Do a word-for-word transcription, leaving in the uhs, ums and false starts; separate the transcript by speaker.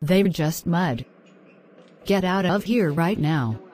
Speaker 1: They're just mud. Get out of here right now.